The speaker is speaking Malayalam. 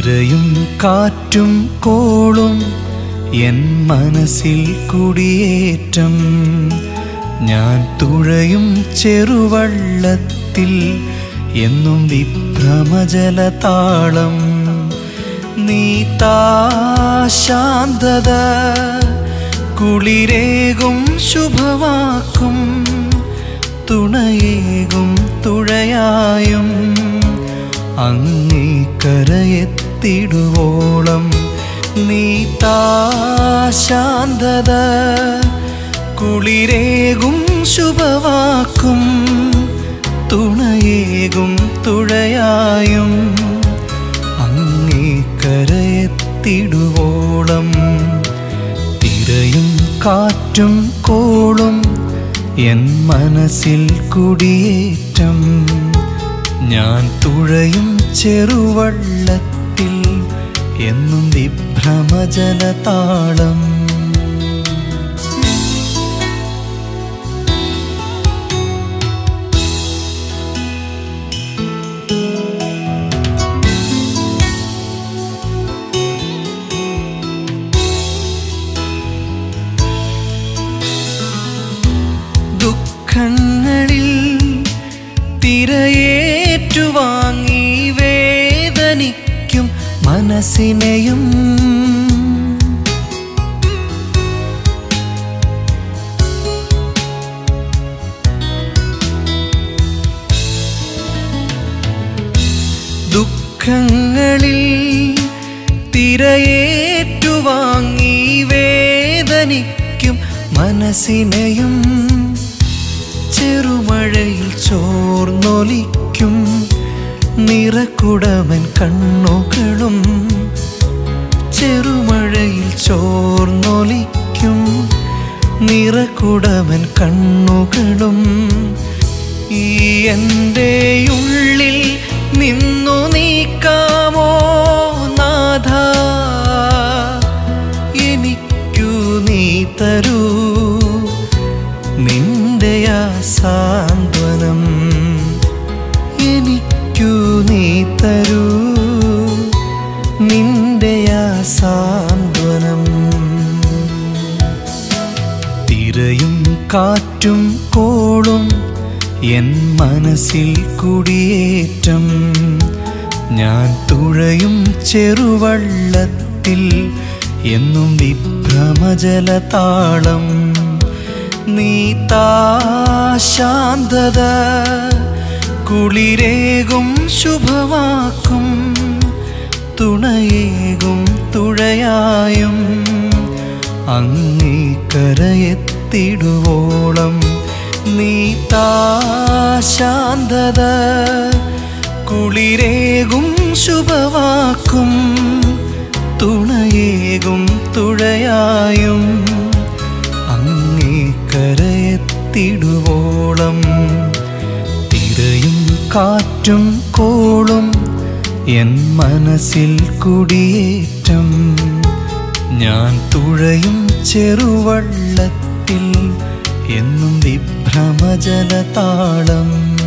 തിരയും കാറ്റും കോളും എൻ മനസ്സിൽ കുടിയേറ്റം. ഞാൻ തുഴയും ചെറുവള്ളത്തിൽ എന്നും വിഭ്രമജലതാളം. നീ താ ശാന്തത, കുളിരേകും ശുഭവാക്കും, തുണയേകും തുഴയായും അങ്ങേ കരയെത്തിടുവോളം. നീ താ ശാന്തത, കുളിരേകും ശുഭവാക്കും, തുണയേകും തുഴയായും അങ്ങേ കരയെത്തിടുവോളം. തിരയും കാറ്റും കോളും എൻ മനസ്സിൽ കുടിയേറ്റം. ഞാൻ തുഴയും ചെറുവള്ളത്തിൽ എന്നും വിഭ്രമജലതാളം. ദുഃഖങ്ങളിൽ തിരയേറ്റുവാങ്ങി വേദനിക്കും മനസ്സിനെയും ദുഃഖങ്ങളിൽ തിരയേറ്റുവാങ്ങി വേദനിക്കും മനസ്സിനെയും ചെറുമഴയിൽ ചോർന്നൊലിക്കും നിറകുടമൻ കണ്ണുകളും. ചെറുമഴയിൽ ചോർന്നൊലിക്കും നിറകുടമൻ കണ്ണുകളും. ഈ എൻ്റെ ഉള്ളിൽ നിന്നു നീക്കാമോ നാഥ, എനിക്കു നീ തരൂ നിന്റെ ആ സാന്ത്വനം. എനിക്കു നീ തരൂ നിന്റെ ആ സാന്ത്വനം. തിരയും കാറ്റും കോളും എൻ മനസ്സിൽ കുടിയേറ്റം. ഞാൻ തുഴയും ചെറുവള്ളത്തിൽ എന്നും വിഭ്രമജലതാളം. നീ താ ശാന്തത, കുളിരേകും ശുഭവാക്കും, തുണയേകും തുഴയായും അങ്ങേ കരയെത്തിടുവോളം. നീ താ ശാന്തത, കുളിരേകും ശുഭവാക്കും, തുണയേകും തുഴയായും അങ്ങേ കരയെത്തിടുവോളം. തിരയും കാറ്റും കോളും എൻ മനസ്സിൽ കുടിയേറ്റം. ഞാൻ തുഴയും ചെറുവള്ളത്തിൽ എന്നും വിഭ്രമജലതാളം.